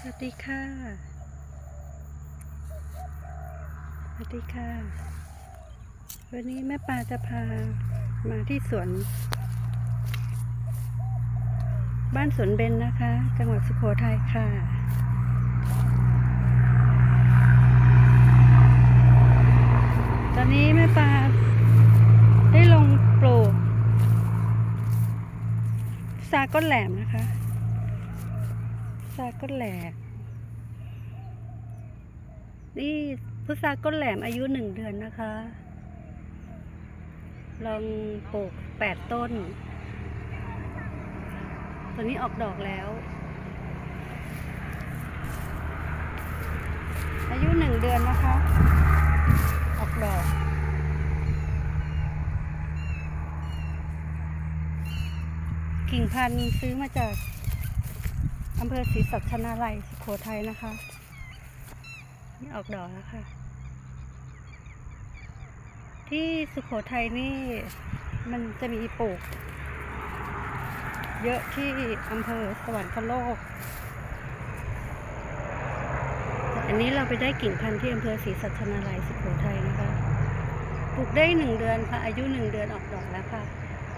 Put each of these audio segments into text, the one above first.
วัสดีค่ะสวัสดีค่ะวันนี้แม่ปลาจะพามาที่สวนบ้านสวนเบญนะคะจังหวัดสุโขทัยค่ะตอนนี้แม่ปลาได้ลงปลูกซาก้นแหลมนะคะซาก้นแหลมนี่พุทราก้นแหลมอายุ1 เดือนนะคะลองปลูก8 ต้นตัวนี้ออกดอกแล้วอายุ1 เดือนนะคะออกดอกกิ่งพันธุ์ซื้อมาจากอำเภอศรีสัชนาลัยสุโขทัยนะคะนี่ออกดอกแล้วค่ะที่สุโขทัยนี่มันจะมีปลูกเยอะที่อำเภอสวรรคโลกอันนี้เราไปได้กิ่งพันธุ์ที่อำเภอศรีสัชนาลัยสุโขทัยนะคะปลูกได้1 เดือนค่ะอายุ1 เดือนออกดอกแล้วค่ะ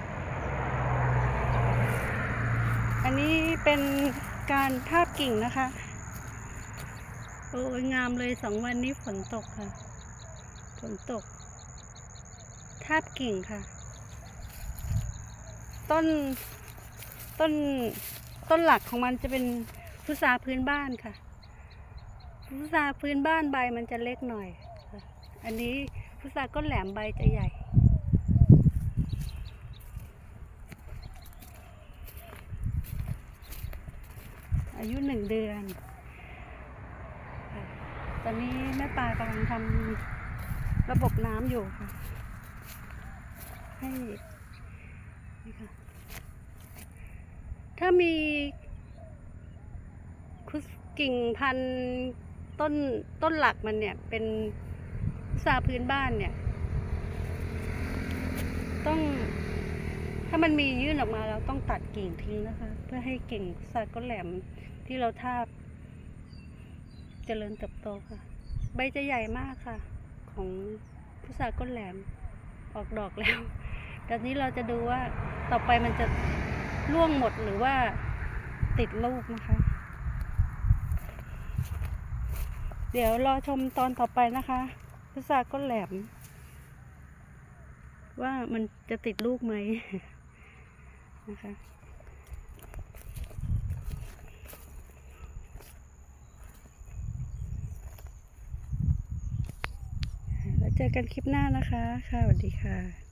อันนี้เป็นการทาบกิ่งนะคะโอ้ยงามเลย2 วันนี้ฝนตกค่ะฝนตกทาบกิ่งค่ะต้นหลักของมันจะเป็นพุทราพื้นบ้านค่ะพุทราพื้นบ้านใบมันจะเล็กหน่อยอันนี้พุทราก้นแหลมใบจะใหญ่อายุ1 เดือนตอนนี้แม่ปลากำลังทำระบบน้ำอยู่ค่ะให้นี่ค่ะถ้ามีกิ่งพันธุ์ต้นหลักมันเนี่ยเป็นพุทราพื้นบ้านเนี่ยถ้ามันมียื่นออกมาเราต้องตัดกิ่งทิ้งนะคะเพื่อให้กิ่งพุทราก้นแหลมที่เราทาบเจริญเติบโตค่ะใบจะใหญ่มากค่ะของพุทราก้นแหลมออกดอกแล้วตอนนี้เราจะดูว่าต่อไปมันจะร่วงหมดหรือว่าติดลูกนะคะเดี๋ยวรอชมตอนต่อไปนะคะพุทราก้นแหลมว่ามันจะติดลูกไหมนะคะแล้วเจอกันคลิปหน้านะคะค่ะสวัสดีค่ะ